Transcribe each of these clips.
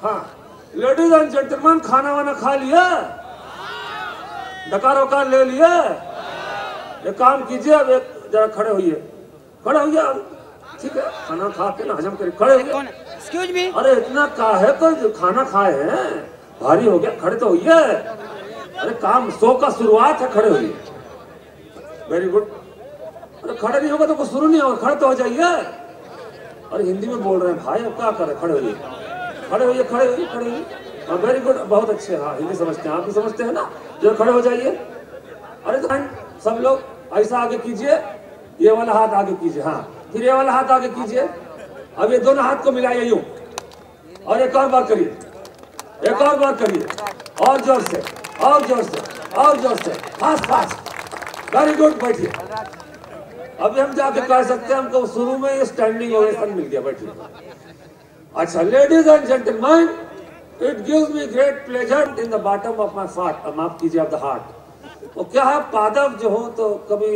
हाँ, ladies and gentleman, खाना वाना खा लिया, डकार वकार ले लिया। एक काम कीजिए, अब एक जरा खड़े होइए, खड़े होइए। ठीक है, खाना खा के ना हजम करिए, खड़े होइए। Excuse me. अरे इतना काहे तो जो खाना खाए हैं, भारी हो गया, खड़े तो होइए। अरे काम शो का शुरुआत है, खड़े होइए। Very good. अरे खड़े नहीं होगा तो कुछ शुरू नहीं होगा, खड़े तो हो जाइए। अरे हिंदी में बोल रहे हैं भाई, अब क्या करें, खड़े होइए, खड़े होइए, खड़े होइए, खड़े होइए। हाँ वेरी गुड, बहुत अच्छे। हाँ हिंदी समझते हैं, आप भी समझते हैं ना, जो खड़े हो जाइए। अरे तो सब लोग ऐसा आगे कीजिए, ये वाला हाथ आगे कीजिए, हाँ फिर ये वाला हाथ आगे कीजिए। अब ये दोनों हाथ को मिलाइए यूं, और एक और बार करिए, एक और बार करिए, और जोर से, और जोर से, और जोर से, फास्ट फास्ट। वेरी गुड, बैठिए। अभी हम जाके कह सकते हैं हमको शुरू में स्टैंडिंग ओवेशन मिल गया, बैठिए। अच्छा, ladies and gentleman, it gives me great pleasure in the bottom of my heart, माफ कीजिए, ऑफ द हार्ट। तो क्या है, पादप जो हो तो कभी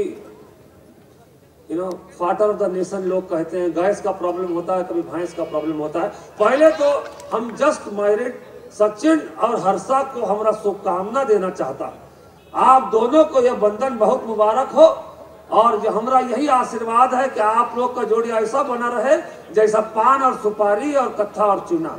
फादर ऑफ द नेशन लोग कहते हैं, गैस का प्रॉब्लम होता है, कभी भैंस का प्रॉब्लम होता है। पहले तो हम जस्ट मैरिड सचिन और हर्षा को हमारा शुभकामना देना चाहता। आप दोनों को यह बंधन बहुत मुबारक हो, और जो हमारा यही आशीर्वाद है कि आप लोग का जोड़ी ऐसा बना रहे जैसा पान और सुपारी और कत्था और चूना।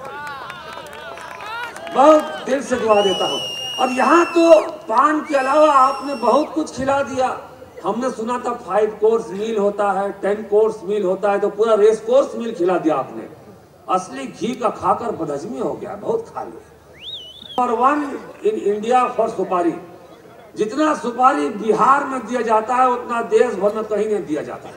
बहुत दिल से दुआ देता हूँ। और यहाँ तो पान के अलावा आपने बहुत कुछ खिला दिया। हमने सुना था 5 कोर्स मील होता है, 10 कोर्स मील होता है, तो पूरा रेस कोर्स मील खिला दिया आपने। असली घी का खाकर बदहजमी हो गया, बहुत खा लिया। नंबर 1 इन इंडिया फॉर सुपारी। जितना सुपारी बिहार में दिया जाता है उतना देश भर में कहीं नहीं दिया जाता।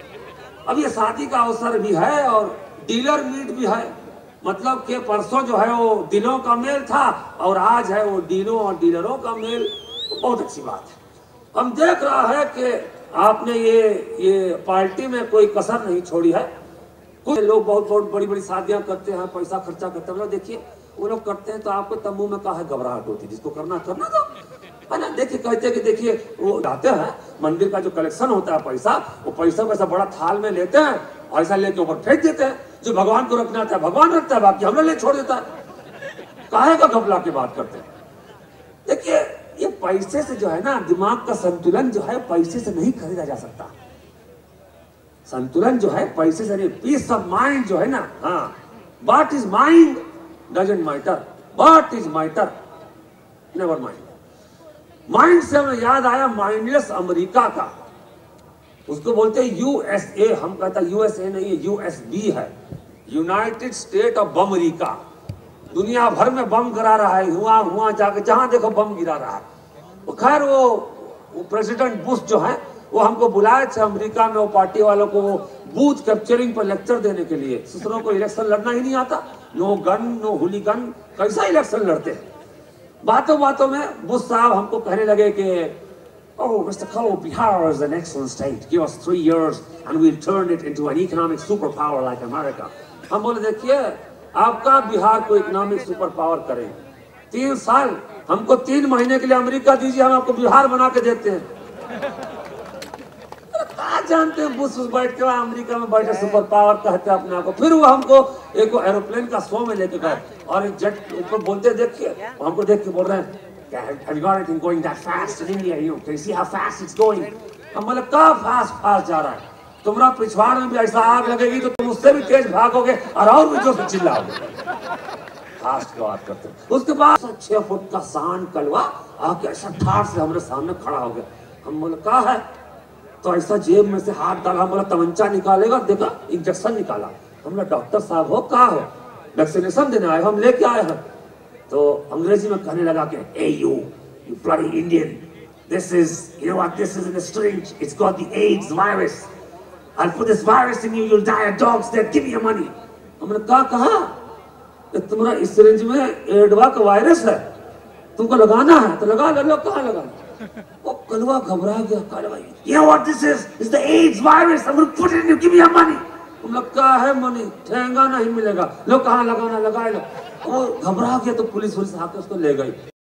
अब ये शादी का अवसर भी है और डीलर मीट भी है, मतलब कि परसों जो है वो दिलों का मेल था और आज है वो डीलों और डीलरों का मेल। तो बहुत अच्छी बात है। हम देख रहा है कि आपने ये पार्टी में कोई कसर नहीं छोड़ी है। कुछ लोग बहुत बहुत बड़ी बड़ी शादियां करते हैं, पैसा खर्चा करते हैं। मतलब देखिए वो लोग करते हैं तो आपको तंबू में काहे घबराहट होती है, जिसको करना करना दो, है ना। देखिए कहते हैं कि देखिए वो जाते हैं मंदिर का जो कलेक्शन होता है पैसा, वो पैसा वैसा बड़ा थाल में लेते हैं और ऐसा लेके ऊपर फेंक देते हैं। जो भगवान को रखना था भगवान रखता है, बाकी हमने ले छोड़ देता है। काहे का घबरा के बात करते हैं। देखिए ये पैसे से जो है ना, दिमाग का संतुलन जो है पैसे से नहीं खरीदा जा सकता। संतुलन जो है पैसे से नहीं। पीस ऑफ माइंड जो है ना, हाँ, what is mind doesn't matter, what is matter never mind. Mind से हमें याद आया माइंडलेस अमेरिका का, उसको बोलते हैं यूएसए। हम कहता यूएसए नहीं है, यूएसबी है, यूनाइटेड स्टेट ऑफ अमेरिका। दुनिया भर में बम गिरा रहा है, हुआ जाके जहां देखो बम गिरा रहा है। तो खैर वो प्रेसिडेंट बुश जो है वो हमको बुलाए थे अमेरिका में, वो पार्टी वालों को वो बूथ कैप्चरिंग पर लेक्चर देने के लिए। दूसरों को इलेक्शन लड़ना ही नहीं आता, नो गन नो हुलीगन, कैसा इलेक्शन लड़ते हैं। बातों बातों में बुश साहब हमको कहने लगे कि Oh, Mr. Cole, Bihar is an excellent state. Give us 3 years and we'll turn it into an economic superpower like America. हम बोले देखिए आपका बिहार को इकोनॉमिक सुपर पावर करें, 3 साल, हमको 3 महीने के लिए अमेरिका दीजिए, हम आपको बिहार बना के देते हैं। क्या जानते हैं बुश बैठ के अमेरिका में बैठे सुपर पावर कहते हैं अपने आप को। फिर वो हमको एक एरोप्लेन का शो में लेके गए और जेट ऊपर बोलते देखिए, हमको देख के बोल रहे हैं Have you got anything going that fast in India? Can you see how fast it's going? हम बोले कहाँ फास्ट जा रहा है, तुम्हारा पिछवाड़ में भी ऐसा आग लगेगी तो तुम उससे भी तेज भागोगे और भी जोर से चिल्लाओगे। फास्ट की बात करते हैं। उसके बाद 6 फुट का सांड कलवा आके ऐसा ठाठ से हमारे सामने खड़ा हो गया। हम बोले कहा है, तो ऐसा जेब में से हाथ डाला, हम बोला तमंचा निकालेगा, देखा इंजेक्शन निकाला। हम बोला डॉक्टर साहब हो, कहा हो, वैक्सीनेशन देने आए, हम लेके आए हैं। तो अंग्रेजी में कहने लगा कि hey you bloody Indian, this is, you know what, this is in a syringe, it's got the AIDS virus, I'll put this virus in you, you'll die a dog's death, give me your money। हमने कहा तुम्हारा इस syringe में एडवा का virus है, तुमको लगाना है तो लगा लो। कहाँ लगाना? वो कलवा घबरा गया, कलवा, you know what this is, it's the AIDS virus, I'm gonna put it in you, give me your money। हम लोग कहा है मनी ठेंगा नहीं मिलेगा, लो कहाँ लगाना लगा लो। वो घबरा गया तो पुलिस आके उसको ले गई।